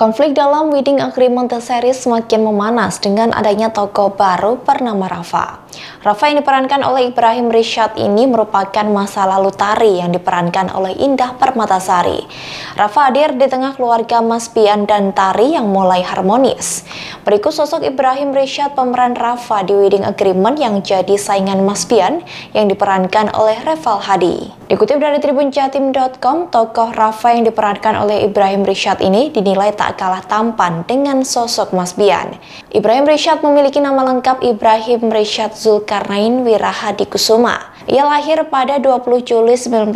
Konflik dalam Wedding Agreement The Series semakin memanas dengan adanya tokoh baru bernama Rafa. Rafa yang diperankan oleh Ibrahim Rishad ini merupakan masa lalu Tari yang diperankan oleh Indah Permatasari. Rafa hadir di tengah keluarga Mas Bian dan Tari yang mulai harmonis. Berikut sosok Ibrahim Rishad pemeran Rafa di Wedding Agreement yang jadi saingan Mas Bian yang diperankan oleh Reval Hadi. Dikutip dari tribunjatim.com, tokoh Rafa yang diperankan oleh Ibrahim Rishad ini dinilai tak kalah tampan dengan sosok Mas Bian. Ibrahim Rishad memiliki nama lengkap Ibrahim Rishad Zulkarnain Wirahadi Kusuma. Ia lahir pada 20 Juli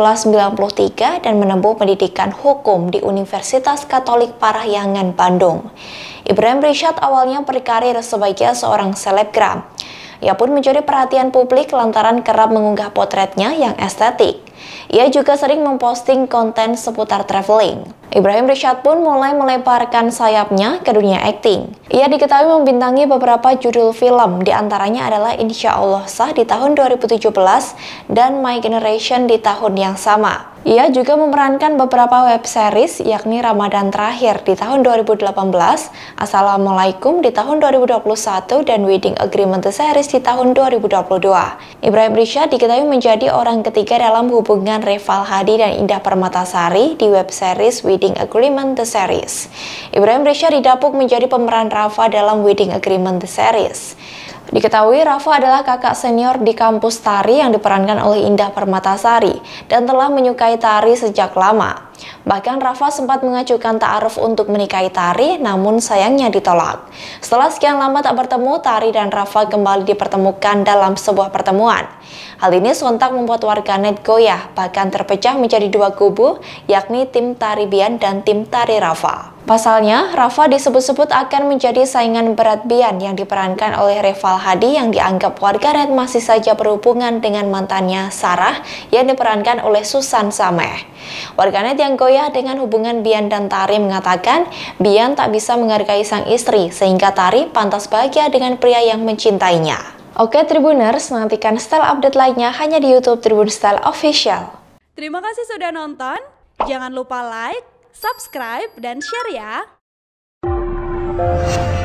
1993 dan menempuh pendidikan hukum di Universitas Katolik Parahyangan, Bandung. Ibrahim Rishad awalnya berkarir sebagai seorang selebgram. Ia pun mencuri perhatian publik lantaran kerap mengunggah potretnya yang estetik. Ia juga sering memposting konten seputar traveling. Ibrahim Rishad pun mulai melebarkan sayapnya ke dunia akting. Ia diketahui membintangi beberapa judul film, diantaranya adalah Insya Allah Sah di tahun 2017 dan My Generation di tahun yang sama. Ia juga memerankan beberapa web series yakni Ramadan Terakhir di tahun 2018, Assalamualaikum di tahun 2021, dan Wedding Agreement The Series di tahun 2022. Ibrahim Rishad diketahui menjadi orang ketiga dalam hubungan Reval Hadi dan Indah Permatasari di web series Wedding Agreement The Series. Ibrahim Rishad didapuk menjadi pemeran Rafa dalam Wedding Agreement The Series. Diketahui Rafa adalah kakak senior di kampus Tari yang diperankan oleh Indah Permatasari dan telah menyukai Tari sejak lama. Bahkan Rafa sempat mengajukan ta'aruf untuk menikahi Tari, namun sayangnya ditolak. Setelah sekian lama tak bertemu, Tari dan Rafa kembali dipertemukan dalam sebuah pertemuan. Hal ini sontak membuat warganet goyah, bahkan terpecah menjadi dua kubu, yakni tim Tari Bian dan tim Tari Rafa. Pasalnya, Rafa disebut-sebut akan menjadi saingan berat Bian yang diperankan oleh Reval Hadi yang dianggap warganet masih saja berhubungan dengan mantannya Sarah yang diperankan oleh Susan Sameh. Warganet yang goyah dengan hubungan Bian dan Tari mengatakan Bian tak bisa menghargai sang istri sehingga Tari pantas bahagia dengan pria yang mencintainya. Oke Tribuners, nantikan style update lainnya hanya di YouTube Tribun Style Official. Terima kasih sudah nonton. Jangan lupa like, subscribe, dan share ya.